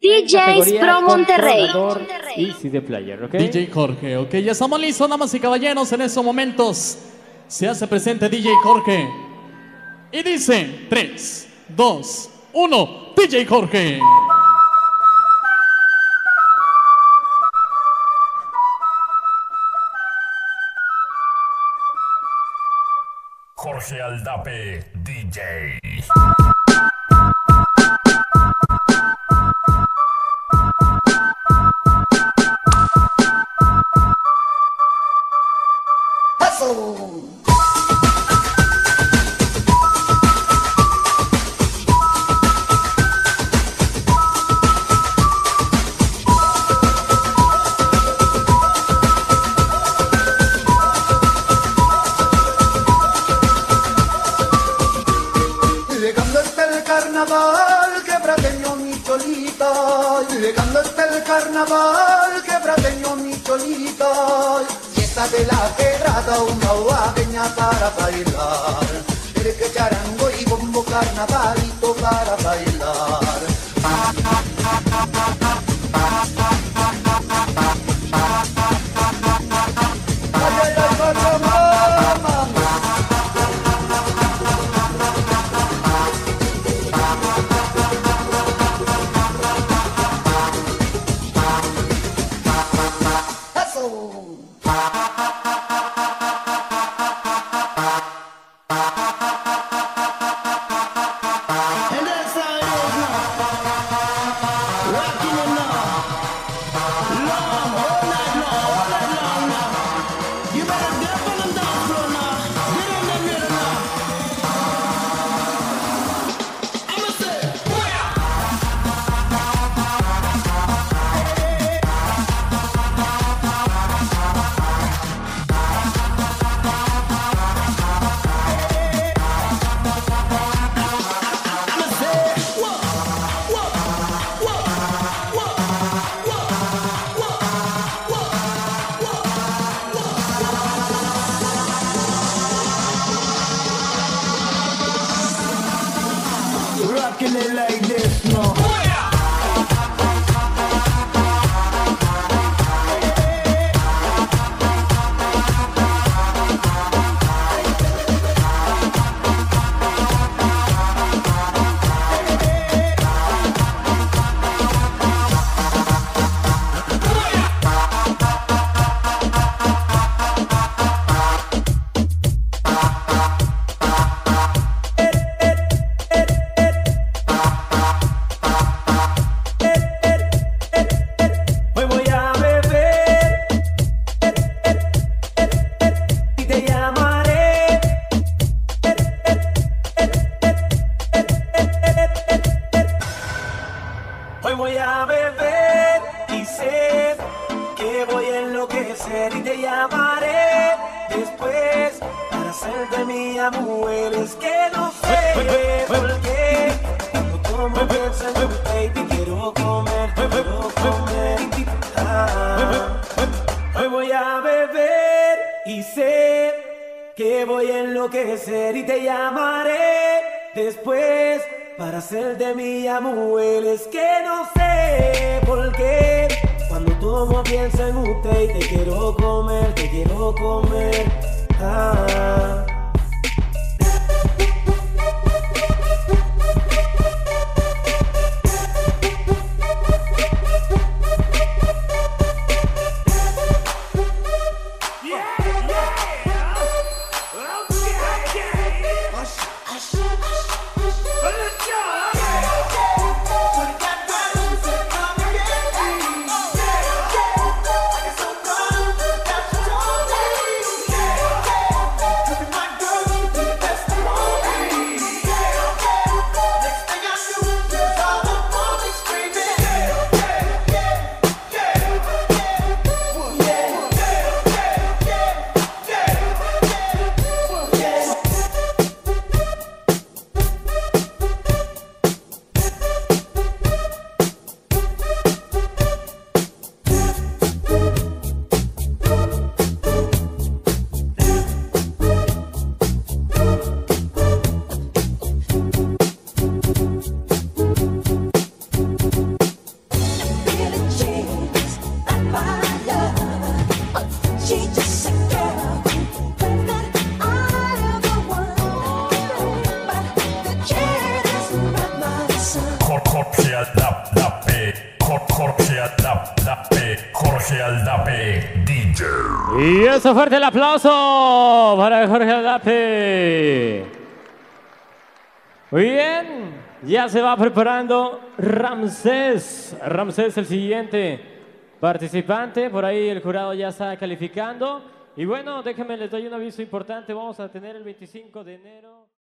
DJs Pro Monterrey. Y CD Player, ¿ok? DJ Jorge, ok, ya estamos listos, damas y caballeros, en estos momentos se hace presente DJ Jorge. Y dice 3, 2, 1, DJ Jorge. Jorge Aldape, DJ. Quebrateño mi cholita, llegando está el carnaval, quebrateño mi cholita, fiesta de la quebrada, una huaqueña para bailar, el que charango y bombo carnavalito para bailar. Rockin' it like this, no. Hoy voy a beber y sé que voy a enloquecer y te llamaré después para hacerte mía, mujer. Es que no sé por qué cuando tomo pienso en usted y te quiero comer, te quiero comer. Hoy voy a beber y sé que voy a enloquecer y te llamaré después para hacerte mía, mujer. Es que no sé por qué cuando tomo pienso en usted y te quiero comer, te quiero comer. Jorge Aldape, Jorge Aldape, DJ. Y eso, fuerte el aplauso para Jorge Aldape. Muy bien, ya se va preparando Ramsés. Ramsés, el siguiente participante. Por ahí el jurado ya está calificando. Y bueno, déjenme les doy un aviso importante. Vamos a tener el 25 de enero.